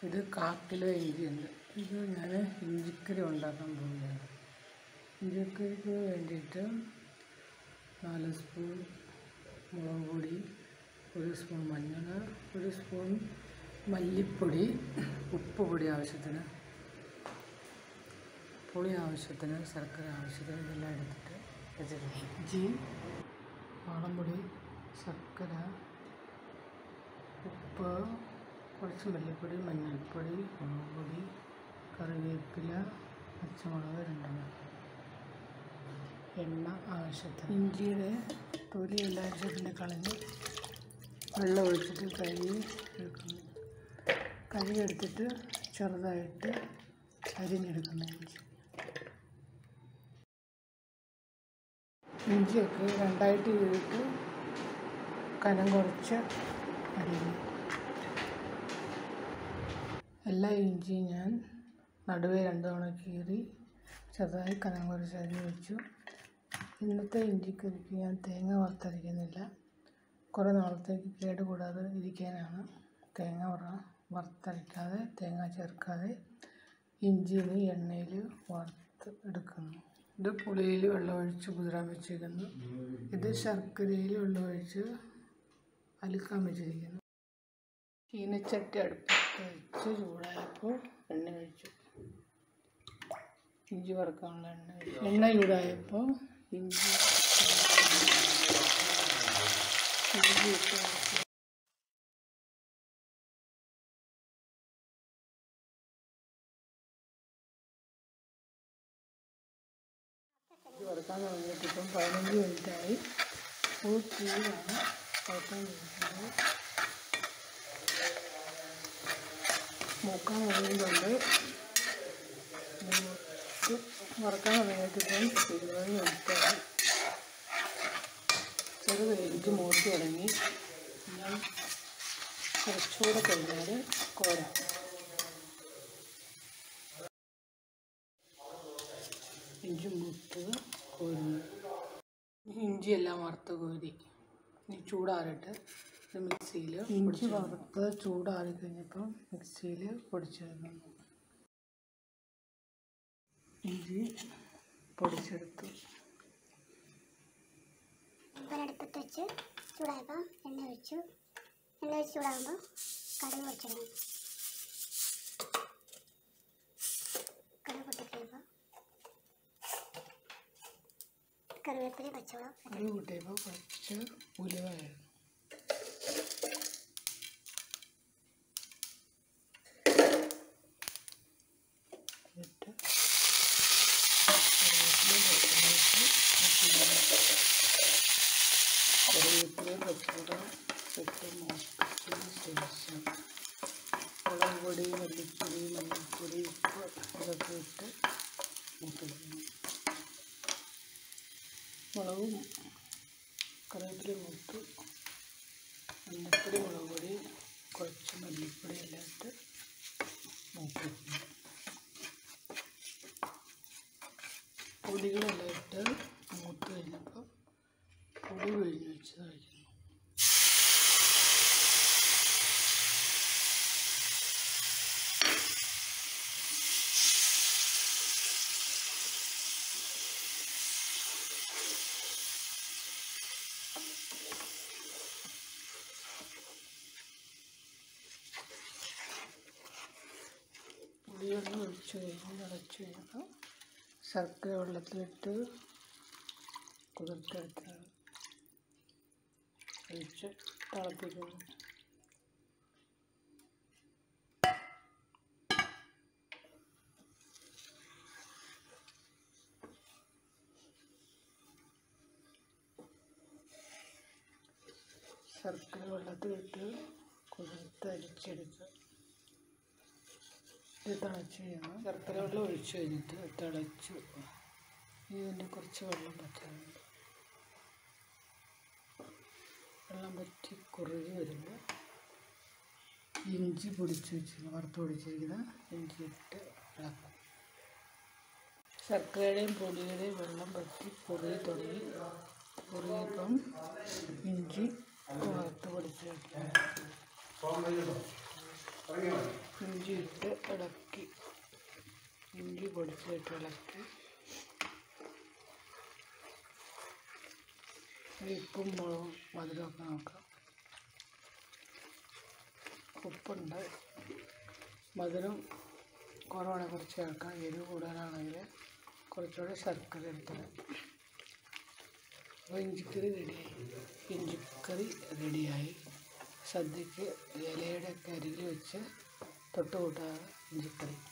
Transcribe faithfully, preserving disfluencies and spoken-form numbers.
ഇത് കാൽ കിലോ ഇഞ്ചിയുണ്ട്. ഇത് ഞാൻ ഇഞ്ചിക്കറി ഉണ്ടാക്കാൻ പോവുകയാണ്. ഇഞ്ചിക്കറിക്ക് വേണ്ടിയിട്ട് നാല് സ്പൂൺ മുളക് പൊടി, ഒരു സ്പൂൺ മഞ്ഞൾ, ഒരു സ്പൂൺ മല്ലിപ്പൊടി, ഉപ്പ് പൊടി ആവശ്യത്തിന്, പുളി ആവശ്യത്തിന്, ശർക്കര ആവശ്യത്തിന് ഇതെല്ലാം എടുത്തിട്ട് വെച്ചിട്ടുണ്ട്. ഇഞ്ചി, മുളകുപൊടി, ശർക്കര, ഉപ്പ്, കുറച്ച് മല്ലിപ്പൊടി, മഞ്ഞൾപ്പൊടി, മുളക് പൊടി, കറിവേപ്പില, പച്ചമുളക് രണ്ടെണ്ണം, എണ്ണ ആവശ്യത്തിന്. ഇഞ്ചിയുടെ തൊലി എല്ലാ ആവശ്യത്തിന് കളഞ്ഞ് വെള്ളം ഒഴിച്ചിട്ട് കഴുകി എടുക്കുന്നു. കഴുകിയെടുത്തിട്ട് ചെറുതായിട്ട് അരിഞ്ഞെടുക്കുന്ന ഇഞ്ചി. ഇഞ്ചിയൊക്കെ രണ്ടായിട്ട് കീറിയിട്ട് കനം കുറച്ച് അരിഞ്ഞു. എല്ലാ ഇഞ്ചിയും ഞാൻ നടുവേ രണ്ട് തവണ കീറി ചെറുതായി കനം കുറച്ച് അരിഞ്ഞ് വെച്ചു. ഇന്നത്തെ ഇഞ്ചിക്കറിക്ക് ഞാൻ തേങ്ങ വറുത്തരയ്ക്കുന്നില്ല. കുറേ നാളത്തേക്ക് കേടുകൂടാതെ ഇരിക്കാനാണ് തേങ്ങ വറ വറുത്തരയ്ക്കാതെ തേങ്ങ ചേർക്കാതെ ഇഞ്ചിന് എണ്ണയിൽ വറുത്ത് എടുക്കുന്നു. ഇത് പുളിയിൽ വെള്ളമൊഴിച്ച് കുതിരാൻ വെച്ചിരിക്കുന്നു. ഇത് ശർക്കരയിൽ വെള്ളമൊഴിച്ച് അലുക്കാൻ വെച്ചിരിക്കുന്നു. ചീനച്ചട്ടി അടുപ്പത്ത് വെച്ച് ചൂടായപ്പോൾ എണ്ണ ഒഴിച്ചു. ഇഞ്ചി വറുക്കാനുള്ള എണ്ണ ഒഴിച്ചു. എണ്ണ ചൂടായപ്പോൾ ഇഞ്ചി ഇഞ്ചി ഇട്ട് ഇത് വറുക്കാൻ തുടങ്ങിയിട്ട് ഇപ്പം പതിനഞ്ച് മിനിറ്റായി. ഫുൾ തീയിലാണ് വറുക്കാൻ തുടങ്ങുന്നത്. മൂക്കാൻ തുടങ്ങിയിട്ടുണ്ട്. വറുക്കാൻ തുടങ്ങിയിട്ട് ഇപ്പം ഇരുപത് മിനിറ്റായി. ചെറുത് എനിക്ക് മൂത്ത് തുടങ്ങി. ഞാൻ കുറച്ചുകൂടെ കഴിഞ്ഞാൽ കോരാം. ഇഞ്ചി മൂത്ത് കോരുന്നു. ഇഞ്ചിയെല്ലാം വറുത്ത് കോരി ഇനി ചൂടാറിട്ട് ഇത് മിക്സിയിൽ ഇഞ്ചി വറുത്ത് ചൂടാറി കഴിഞ്ഞപ്പോൾ മിക്സിയിൽ പൊടിച്ചെടുക്കുന്നു. ഇഞ്ചി പൊടിച്ചെടുത്തു. അടുപ്പത്ത് വെച്ച് ചൂടായപ്പോൾ എണ്ണ ഒഴിച്ചു. എണ്ണ ഒഴിച്ച് ചൂടാകുമ്പോൾ കടുക് പൊടിച്ചിടണം. കടുക് പൊട്ടിക്കഴിയുമ്പോൾ കറിവേപ്പില, പച്ചമുളക്. കടുക് പൊട്ടിയപ്പോൾ കുറച്ച് ഉലുവ വേണം. എന്നിട്ട് കറിവേപ്പില, പച്ചമുളക് ഇട്ട് മൂപ്പിച്ചതിന് ശേഷം മുളക് പൊടി, മല്ലിപ്പൊടി, മഞ്ഞൾപ്പൊടി, ഉപ്പ് ഇതൊക്കെ ഇട്ട് മൂപ്പിക്കുന്നു. മുളകും കറിവേപ്പില മൂത്ത് മഞ്ഞൾപ്പൊടി, മുളക് പൊടി, കുറച്ച് മല്ലിപ്പൊടി എല്ലാം ഇട്ട് മൂപ്പിക്കുന്നു. പൊടികളെല്ലാം ഇട്ട് മൂത്ത് കഴിഞ്ഞപ്പോൾ പൊടി പിഴിഞ്ഞ് വെച്ച് കഴിക്കുന്നു. പൊടിയൊന്നും ഒഴിച്ച് കഴിഞ്ഞ് അടച്ച് കഴിഞ്ഞപ്പോൾ ശർക്കര വെള്ളത്തിലിട്ട് കുതിർത്തെടുത്ത് ഒഴിച്ച് തിളപ്പിക്കുന്നു. ശർക്കര വെള്ളത്തിലിട്ട് കുതിർത്തരിച്ചെടുക്കുക. ഇത് തിളച്ച് കഴിയുമ്പോൾ ശർക്കര വെള്ളം ഒഴിച്ച് കഴിഞ്ഞിട്ട് തിളച്ചു. ഇതിൻ്റെ കുറച്ച് വെള്ളം പറ്റാറുണ്ട്. വെള്ളം പറ്റി കുറുകി വരുമ്പോൾ ഇഞ്ചി പൊടിച്ച് വെച്ചിരിക്കുന്ന വറുത്ത് പൊടിച്ചിരിക്കുന്ന ഇഞ്ചി ഇട്ട് ഇളക്കും. ശർക്കരയുടെയും പൊടിയുടെയും വെള്ളം പറ്റി കുറുകി തുടങ്ങി. കുറുകിയപ്പം ഇഞ്ചി വറുത്ത് പൊടിച്ച് വെക്കും. ഇഞ്ചി ഇഞ്ചി ഇട്ട് ഇളക്കി ഇഞ്ചി പൊടിച്ചിട്ട് ഇളക്കി ഉപ്പും മുളകും മധുരമൊക്കെ നോക്കാം. ഉപ്പുണ്ട്, മധുരം കുറവാണ് കുറച്ച് ചേർക്കാം. എരിവ് കൂടുതലാണെങ്കിൽ കുറച്ചുകൂടെ ശർക്കര എടുത്തത്. അപ്പോൾ ഇഞ്ചിക്കറി റെഡിയായി. ഇഞ്ചിക്കറി റെഡിയായി. സദ്യക്ക് ഇലയുടെ ഒക്കെ അരികിൽ വെച്ച് തൊട്ട് കൂട്ടാതെ ഇഞ്ചിക്കറി.